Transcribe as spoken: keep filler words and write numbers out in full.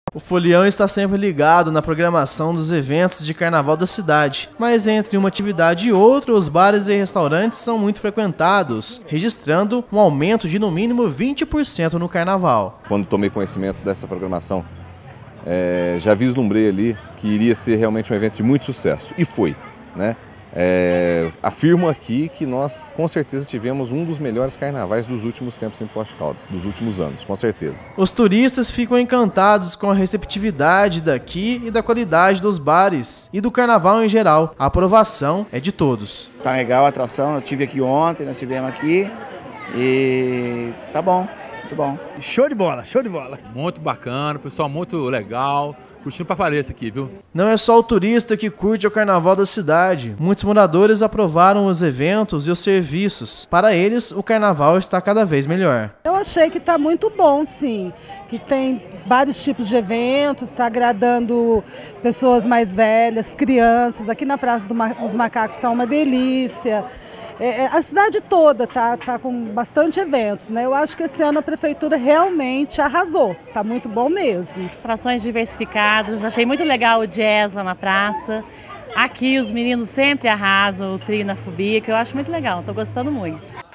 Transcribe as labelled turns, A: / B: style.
A: O Folião está sempre ligado na programação dos eventos de carnaval da cidade, mas entre uma atividade e outra, os bares e restaurantes são muito frequentados, registrando um aumento de no mínimo vinte por cento no carnaval.
B: Quando tomei conhecimento dessa programação, é, já vislumbrei ali que iria ser realmente um evento de muito sucesso, e foi, né? É, afirmo aqui que nós com certeza tivemos um dos melhores carnavais dos últimos tempos em Poços de Caldas, dos últimos anos, com certeza.
A: Os turistas ficam encantados com a receptividade daqui e da qualidade dos bares e do carnaval em geral. A aprovação é de todos.
C: Tá legal a atração, eu estive aqui ontem, nós estivemos aqui e tá bom, muito bom.
D: Show de bola, show de bola.
E: Muito bacana, pessoal muito legal. Curtindo pra valer isso aqui, viu?
A: Não é só o turista que curte o carnaval da cidade. Muitos moradores aprovaram os eventos e os serviços. Para eles, o carnaval está cada vez melhor.
F: Eu achei que está muito bom, sim. Que tem vários tipos de eventos, está agradando pessoas mais velhas, crianças. Aqui na Praça dos Macacos está uma delícia. É, a cidade toda está tá com bastante eventos, né? Eu acho que esse ano a prefeitura realmente arrasou, está muito bom mesmo.
G: Atrações diversificadas, achei muito legal o jazz lá na praça. Aqui os meninos sempre arrasam, o trio na Fobia, que eu acho muito legal, estou gostando muito.